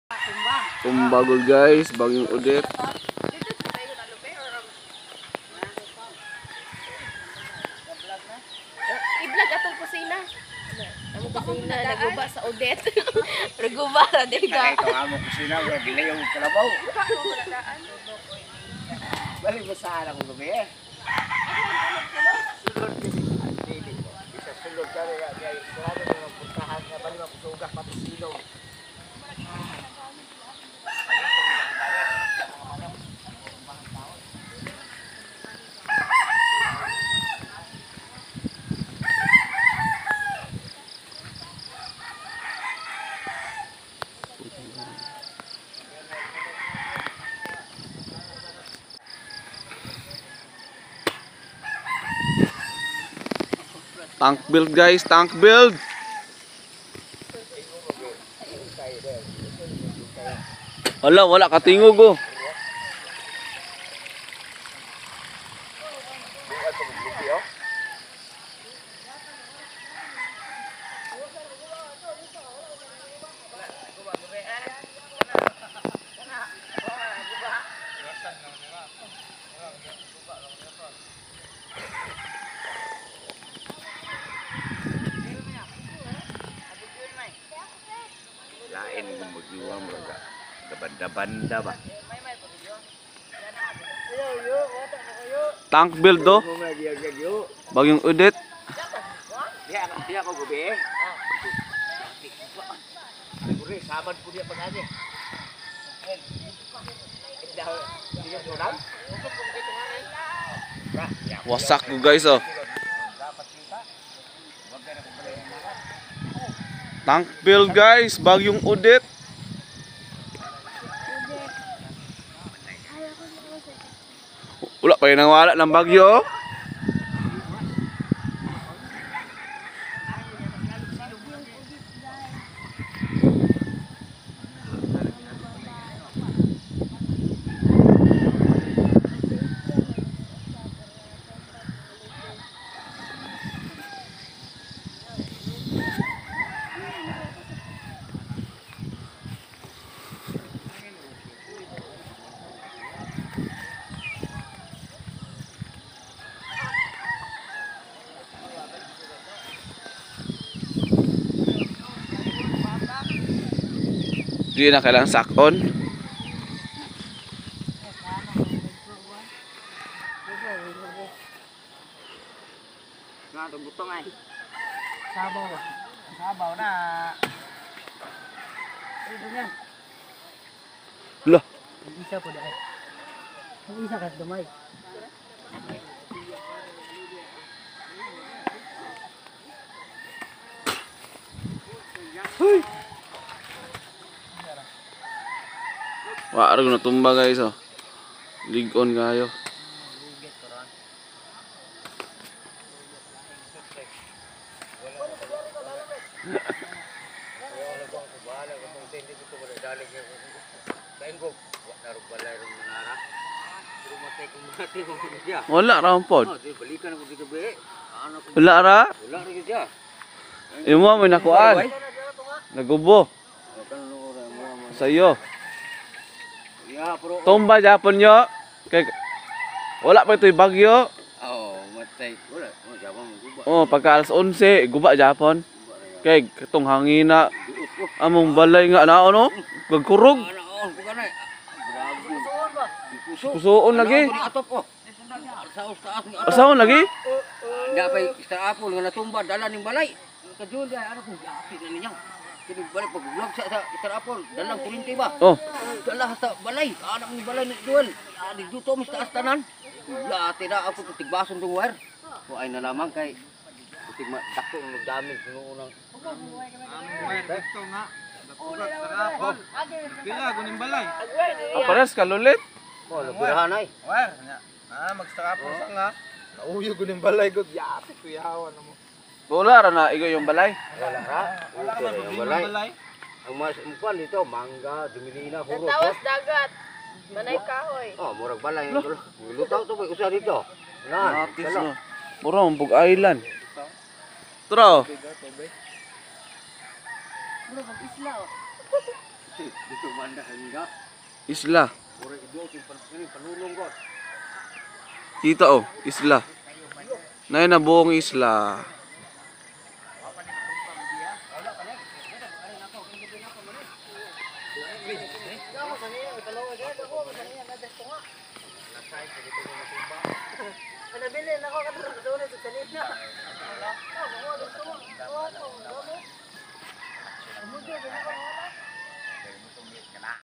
Tumbagol guys, bagong ulit. I-vlog atong kusina. Ang kusina naguba sa udet. Naguba ra diga. Ito amo kusina, wala gila yung kalabaw. Balik mo sa anak ko gabi eh. Bisa sulod ka rin. Sarado mo ng puntahan nga balik mo sugas pati silong. Tank build guys, tank build. Wala katingog oh. Lain kung magdiwang mga dabanda-banda ba? Tank build oh. Bagong ulit. Dia ko gabi eh. Siguro sabad po dia pag-ani. Wasak ko guys oh. Tank build guys, bagyong udit. Wala pa yung wala ng bagyo. Hindi na kailangan sakon. Nga itong butong ay. Sabaw na. Ito yan. Lah, Isa po dahil. Ang isa kasi dumay. wala na tumba guys oh. Ligon kayo. Wala ra pod. Balikan ako dito be. Wala ra. Wala rin siya. Imo may nakuan. Nagubo. Sayo. Ya, pero Tumba Japon yo. Kay wala pa ito'y bagyo. matay. Wala. Jawa mo guba. Oh, pagka alas 11 guba Japon. Kay katong hangina among balay nga na ano? Gagkurog. Ano, bukanay. Grabe. Kusuon lagi. Atop ko. Sa taas ni Asaon lagi? Dapat sa apol nga natumba dala ning balay. Kajul dia ano kung yapit na niya. Kini balik pag-vlog sa apol, dalang kurinti ba? Oh, Dala sa balay, anak ni balay ni Duel. Di dito mis taas tanan. Lati na ako tigbason tong wire. So ay na lamang kay tig dako ng dami unang. Ito nga. Napugat sa rapon. Pila guning balay. apares kalulit. Oh, nagpirahan ay. Wer. Magstarapo sa nga. Nauyo guning balay gud. Yapit kuyawan mo. Wala ra na igo yung balay. Wala ha. Wala ka man problema balay. Ang mas umpan dito mangga, dumilina, hurot. Tawas dagat. Manay kahoy. Oh, murag balay ito. Lutaw to may usa dito. Yan. Natis no. Mura Bug Island. Tro. Bro, mag-isla oh. Dito banda hangga. Isla. Ora ido sing panulong ko. Kita oh, isla. Nay na buong isla. Ano